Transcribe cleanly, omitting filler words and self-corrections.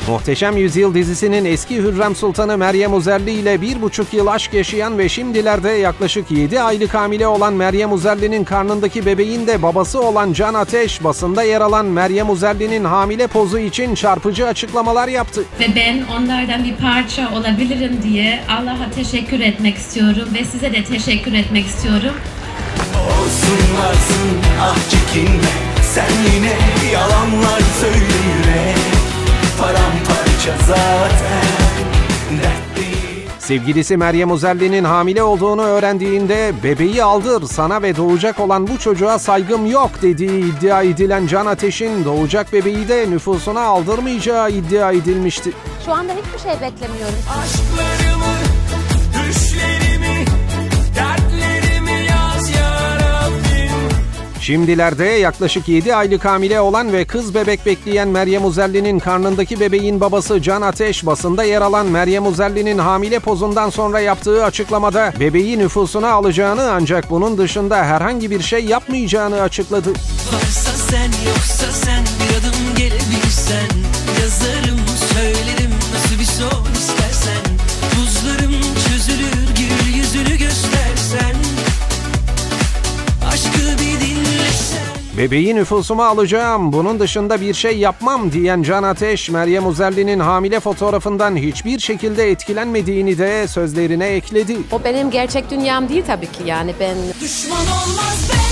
Muhteşem Yüzyıl dizisinin eski Hürrem Sultanı Meryem Uzerli ile 1,5 yıl aşk yaşayan ve şimdilerde yaklaşık 7 aylık hamile olan Meryem Uzerli'nin karnındaki bebeğin de babası olan Can Ateş, basında yer alan Meryem Uzerli'nin hamile pozu için çarpıcı açıklamalar yaptı. Ve ben onlardan bir parça olabilirim diye Allah'a teşekkür etmek istiyorum ve size de teşekkür etmek istiyorum. Olsun varsın ah çekinme, sen yine yalanlar söyle, paramparça zaten dert değil. Sevgilisi Meryem Uzerli'nin hamile olduğunu öğrendiğinde "bebeği aldır, sana ve doğacak olan bu çocuğa saygım yok" dediği iddia edilen Can Ateş'in doğacak bebeği de nüfusuna aldırmayacağı iddia edilmişti. Şu anda hiçbir şey beklemiyorum. Aşklarımı, düşlerimi, dertlerimi yaz ya Rabbim. Şimdilerde yaklaşık 7 aylık hamile olan ve kız bebek bekleyen Meryem Uzerli'nin karnındaki bebeğin babası Can Ateş, basında yer alan Meryem Uzerli'nin hamile pozundan sonra yaptığı açıklamada bebeği nüfusuna alacağını ancak bunun dışında herhangi bir şey yapmayacağını açıkladı. Varsa sen yoksa sen, bir adım gelebilirsen, yazarım söylerim nasıl bir son istersen, buzlarım çözülür gül yüzünü göstersen, aşkı bir dinlesen. Bebeği nüfusuma alacağım, bunun dışında bir şey yapmam diyen Can Ateş, Meryem Uzerli'nin hamile fotoğrafından hiçbir şekilde etkilenmediğini de sözlerine ekledi. O benim gerçek dünyam değil tabii ki, yani ben... Düşman olmaz be.